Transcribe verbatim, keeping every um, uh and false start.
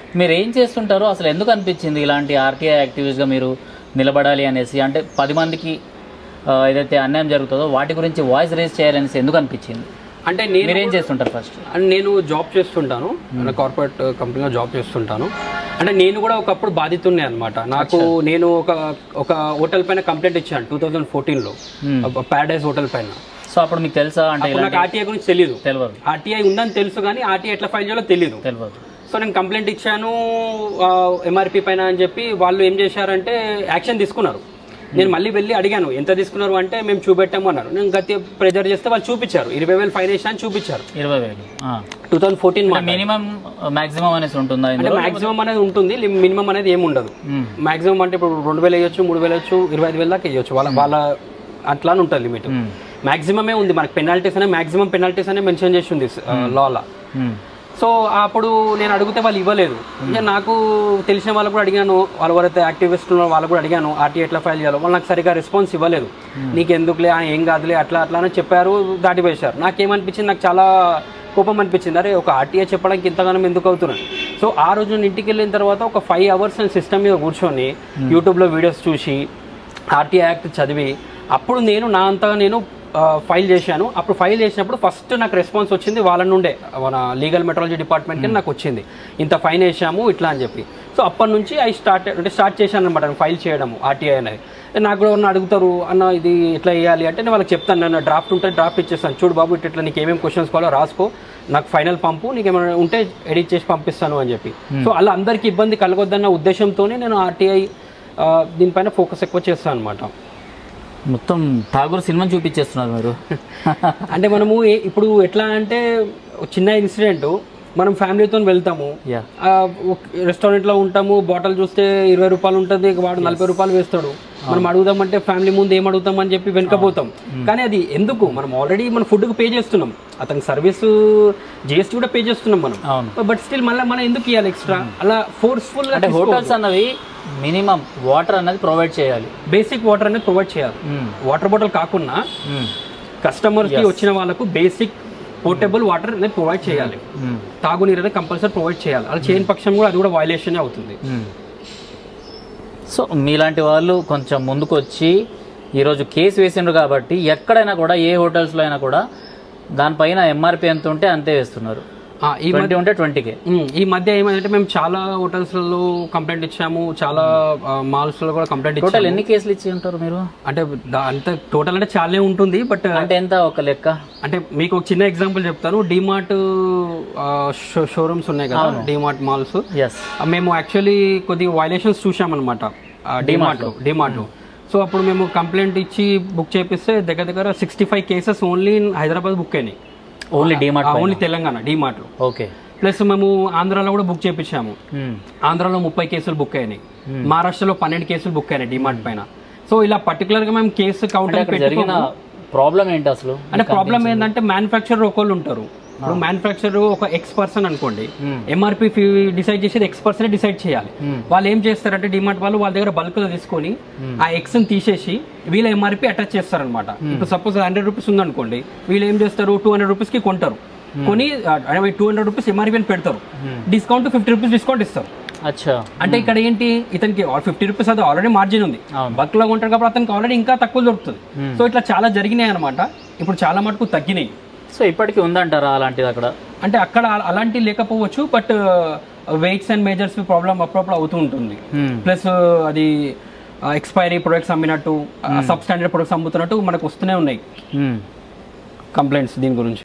మీరు ఏం చేస్తుంటారో అసలు ఎందుకు అనిపించింది ఇలాంటి ఆర్టీఐ యాక్టివిస్ట్గా మీరు నిలబడాలి అనేసి? అంటే పది మందికి ఏదైతే అన్యాయం జరుగుతుందో వాటి గురించి వాయిస్ రేజ్ చేయాలనేసి ఎందుకు అనిపించింది? అంటే నేను ఏం చేస్తుంటారు ఫస్ట్? నేను జాబ్ చేస్తుంటాను, కార్పొరేట్ కంపెనీలో జాబ్ చేస్తుంటాను. అంటే నేను కూడా ఒకప్పుడు బాధితున్నే అనమాట. నాకు నేను ఒక ఒక హోటల్ పైన కంప్లైంట్ ఇచ్చాను టూ థౌజండ్ ఫోర్టీన్లో, ప్యారడైజ్ హోటల్ పైన. సో అప్పుడు మీకు తెలుసా? అంటే నాకు ఆర్టీఐ గురించి తెలియదు. తెలియదు. ఆర్టీఐ ఉందని తెలుసు కానీ ఆర్టీఐ ఎట్లా ఫైల్ చేయాలో తెలియదు. తెలియదు. సో నేను కంప్లైంట్ ఇచ్చాను ఎంఆర్పి పైన అని చెప్పి వాళ్ళు ఏం చేశారంటే యాక్షన్ తీసుకున్నారు. నేను మళ్ళీ వెళ్ళి అడిగాను ఎంత తీసుకున్నారు అంటే మేము చూపెట్టాము అన్నారు. నేను గట్టి ప్రెజర్ చేస్తే వాళ్ళు చూపించారు ఇరవై వేలు ఫైన్ వేసి అని చూపించారు. ఇరవై వేలు two thousand fourteen minimum maximum అనేది ఉంటుందా? అంటే మాక్సిమం అనేది ఉంటుంది, మినిమం అనేది ఏమి ఉండదు. మాక్సిమం అంటే ఇప్పుడు రెండు వేలు వేయొచ్చు, మూడు వేలు వేయచ్చు, ఇరవై ఐదు వేల దాకా వేయచ్చు. వాళ్ళ వాళ్ళ అట్లానే ఉంటుంది లిమిట్. మాక్సిమమే ఉంది మనకి. పెనాల్టీస్ అనే మాక్సిమం పెనాల్టీస్ అనే మెన్షన్ చేసి ఉంది లాలో. సో అప్పుడు నేను అడిగితే వాళ్ళు ఇవ్వలేదు. ఇంకా నాకు తెలిసిన వాళ్ళు కూడా అడిగాను, వాళ్ళు ఎవరైతే యాక్టివిస్ట్ ఉన్నారో వాళ్ళు కూడా అడిగాను ఆర్టీ ఎట్లా ఫైల్ చేయాలో. వాళ్ళు నాకు సరిగా రెస్పాన్స్ ఇవ్వలేదు. నీకు ఎందుకులే, ఏం కాదులే, అట్లా అట్లా అని చెప్పారు, దాటివేశారు. నాకేమనిపించింది, నాకు చాలా కోపం అనిపించింది. అరే ఒక ఆర్టీఐ చెప్పడానికి ఇంతగానం ఎందుకు అవుతున్నాను. సో ఆ రోజు నేను ఇంటికి వెళ్ళిన తర్వాత ఒక ఫైవ్ అవర్స్ నేను సిస్టమ్ మీద కూర్చొని యూట్యూబ్లో వీడియోస్ చూసి ఆర్టీఐ యాక్ట్ చదివి అప్పుడు నేను నా అంతగా నేను ఫైల్ చేశాను. అప్పుడు ఫైల్ చేసినప్పుడు ఫస్ట్ నాకు రెస్పాన్స్ వచ్చింది వాళ్ళ నుండే, మన లీగల్ మెట్రాలజీ డిపార్ట్మెంట్కి నాకు వచ్చింది, ఇంత ఫైన్ వేసాము ఇట్లా అని చెప్పి. సో అప్పటి నుంచి ఐ స్టార్ట్ అంటే స్టార్ట్ చేశాను అనమాట ఫైల్ చేయడము ఆర్టీఐ అనేది. నాకు కూడా ఎవరన్నా అడుగుతారు అన్న ఇది ఎట్లా వేయాలి అంటే నేను వాళ్ళకి చెప్తాను, నన్ను డ్రాఫ్ట్ ఉంటే డ్రాఫ్ట్ ఇచ్చేస్తాను, చూడు బాబు ఇట్లా నీకు ఏమేమి క్వశ్చన్స్ కావాలో రాసుకో, నాకు ఫైనల్ పంపు, నీకు ఏమైనా ఉంటే ఎడిట్ చేసి పంపిస్తాను అని చెప్పి. సో అలా అందరికీ ఇబ్బంది కలగొద్దన్న ఉద్దేశంతోనే నేను ఆర్టీఐ దీనిపైన ఫోకస్ ఎక్కువ చేస్తాను అనమాట. మొత్తం ఠాగూర్ సినిమా చూపించేస్తున్నారు మీరు. అంటే మనము ఇప్పుడు ఎట్లా అంటే చిన్న ఇన్సిడెంట్, మనం ఫ్యామిలీతో వెళ్తాము, రెస్టారెంట్లో ఉంటాము, బాటిల్ చూస్తే ఇరవై రూపాయలు ఉంటుంది, వాడు నలభై రూపాయలు వేస్తాడు. మనం అడుగుదామంటే ఫ్యామిలీ ముందు ఏం అడుగుతామని చెప్పి వెనకపోతాం. కానీ అది ఎందుకు, మనం ఆల్రెడీ మన ఫుడ్కి పే చేస్తున్నాం, అతనికి సర్వీస్ జిఎస్టీ కూడా పే చేస్తున్నాం మనం, బట్ స్టిల్ మళ్ళీ మనం ఎందుకు ఇవ్వాలి ఎక్స్ట్రా? అలా ఫోర్స్ఫుల్ గా హోటల్స్ అన్నవి మినిమం వాటర్ అనేది ప్రొవైడ్ చేయాలి, బేసిక్ వాటర్ అనేది ప్రొవైడ్ చేయాలి. వాటర్ బాటిల్ కాకుండా కస్టమర్ కి వచ్చిన వాళ్ళకు బేసిక్ పోర్టబుల్ వాటర్ అనేది ప్రొవైడ్ చేయాలి, తాగునీరు అనేది కంపల్సరీ ప్రొవైడ్ చేయాలి. అలా చేయని పక్షం కూడా అది కూడా వైలేషన్ అవుతుంది. సో మీలాంటి వాళ్ళు కొంచెం ముందుకు వచ్చి ఈరోజు కేసు వేసిండ్రు కాబట్టి ఎక్కడైనా కూడా ఏ హోటల్స్లో అయినా కూడా దానిపైన ఎంఆర్పి ఎంత ఉంటే అంతే వేస్తున్నారు. ఈ మధ్య ఉంటే ట్వంటీకే. ఈ మధ్య ఏమైందంటే మేము చాలా హోటల్స్లలో కంప్లైంట్ ఇచ్చాము, చాలా మాల్స్లో కూడా కంప్లైంట్ ఇచ్చాము. టోటల్ ఎన్ని కేసులు ఇచ్చి ఉంటారు మీరు? అంటే అంత టోటల్ అంటే చాలానే ఉంటుంది, బట్ అంటే ఎంత ఒక లెక్క అంటే మీకు ఒక చిన్న ఎగ్జాంపుల్ చెప్తాను. డిమార్ట్ షోరూమ్స్ ఉన్నాయి కదా, డిమార్ట్ మాల్స్, మేము యాక్చువల్లీ కొద్దిగా వైలేషన్స్ చూసామన్నమాట డిమార్ట్లో డిమార్ట్లో సో అప్పుడు మేము కంప్లైంట్ ఇచ్చి బుక్ చేపిస్తే దగ్గర దగ్గర sixty five cases only Hyderabad book అయినాయి. Only DMart, only Telangana DMart లో. ఓకే. ప్లస్ మేము ఆంధ్రాలో కూడా బుక్ చేపించాము, ఆంధ్రాలో ముప్పై కేసులు బుక్ అయినాయి, మహారాష్ట్రలో పన్నెండు కేసులు బుక్ అయినాయి డిమార్ట్ పైన. సో ఇలా పర్టికులర్ గా మేము కేసు కౌంటర్ జరిగిన ప్రాబ్లం ఏంటి అసలు? అంటే ప్రాబ్లం ఏంటంటే మ్యానుఫ్యాక్చరర్ ఒకళ్ళు ఉంటారు. ఇప్పుడు మ్యానుఫ్యాక్చరర్ ఒక ఎక్స్ పర్సన్ అనుకోండి, ఎంఆర్పీ డిసైడ్ చేసేది ఎక్స్ పర్సన్ డిసైడ్ చేయాలి. వాళ్ళు ఏం చేస్తారంటే డిమార్ట్ వాళ్ళు వాళ్ళ దగ్గర బల్క్ లో తీసుకొని ఆ ఎక్స్ ని తీసేసి వీళ్ళ ఎంఆర్పీ అటాచ్ చేస్తారనమాట. ఇప్పుడు సపోజ్ హండ్రెడ్ రూపీస్ ఉందనుకోండి, వీళ్ళు ఏం చేస్తారు టూ హండ్రెడ్ రూపీస్ కి కొంటారు, కొని టూ హండ్రెడ్ రూపీస్ ఎంఆర్పీ అని పెడతారు, డిస్కౌంట్ ఫిఫ్టీ రూపీస్ డిస్కౌంట్ ఇస్తారు. అంటే ఇక్కడ ఏంటి, ఇతనికి ఫిఫ్టీ రూపీస్ అది ఆల్రెడీ మార్జిన్ ఉంది, బల్క్ లో కొంటారు కాబట్టి అతనికి ఆల్రెడీ ఇంకా తక్కువ దొరుకుతుంది. సో ఇట్లా చాలా జరిగినాయి అనమాట. ఇప్పుడు చాలా మటుకు తగ్గినాయి. సో ఇప్పటికీ ఉందంటారా అలాంటిది అక్కడ? అంటే అక్కడ అలాంటివి లేకపోవచ్చు, but weights and measures problem అప్పుడప్పుడు అవుతూ ఉంటుంది. ప్లస్ అది ఎక్స్పైరీ ప్రొడక్ట్స్ అమ్మినట్టు, సబ్ స్టాండర్డ్ ప్రొడక్ట్స్ అమ్ముతున్నట్టు మనకు వస్తూనే ఉన్నాయి కంప్లైంట్స్ దీని గురించి.